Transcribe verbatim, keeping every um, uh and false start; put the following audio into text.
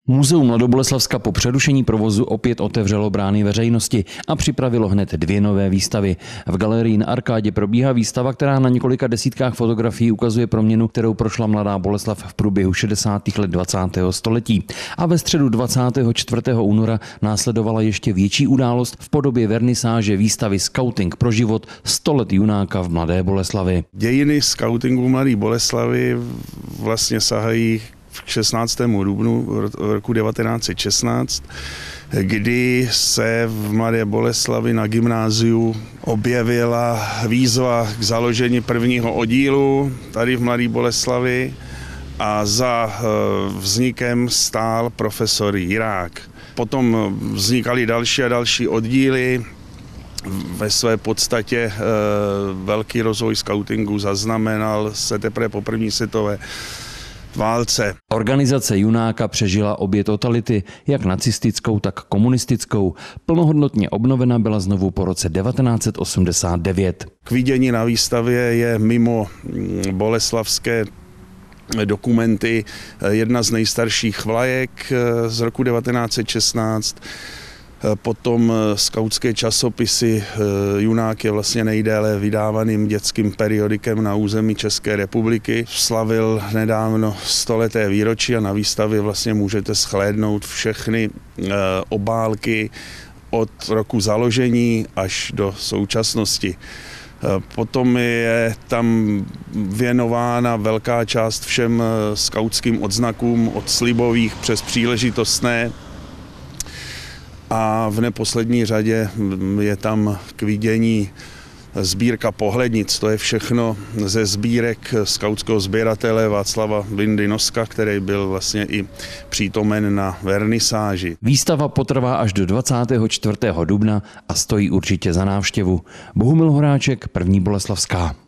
Muzeum Mladoboleslavska po přerušení provozu opět otevřelo brány veřejnosti a připravilo hned dvě nové výstavy. V galerii na Arkádě probíhá výstava, která na několika desítkách fotografií ukazuje proměnu, kterou prošla Mladá Boleslav v průběhu šedesátých let dvacátého století. A ve středu dvacátého čtvrtého února následovala ještě větší událost v podobě vernisáže výstavy Skauting pro život sto let junáka v Mladé Boleslavi. Dějiny skautingu v Mladé Boleslavi vlastně sahají k šestnáctému dubnu roku devatenáct set šestnáct, kdy se v Mladé Boleslavi na gymnáziu objevila výzva k založení prvního oddílu tady v Mladé Boleslavi a za vznikem stál profesor Jirák. Potom vznikaly další a další oddíly. Ve své podstatě velký rozvoj skautingu zaznamenal se teprve po první světové válce. Organizace Junáka přežila obě totality, jak nacistickou, tak komunistickou. Plnohodnotně obnovena byla znovu po roce devatenáct set osmdesát devět. K vidění na výstavě je mimo boleslavské dokumenty jedna z nejstarších vlajek z roku devatenáct set šestnáct. Potom skautské časopisy. Junák je vlastně nejdéle vydávaným dětským periodikem na území České republiky. Slavil nedávno stoleté výročí a na výstavě vlastně můžete shlédnout všechny obálky od roku založení až do současnosti. Potom je tam věnována velká část všem skautským odznakům od slibových přes příležitostné. A v neposlední řadě je tam k vidění sbírka pohlednic. To je všechno ze sbírek skautského sběratele Václava Vindy Noska, který byl vlastně i přítomen na vernisáži. Výstava potrvá až do dvacátého čtvrtého dubna a stojí určitě za návštěvu. Bohumil Horáček, První Boleslavská.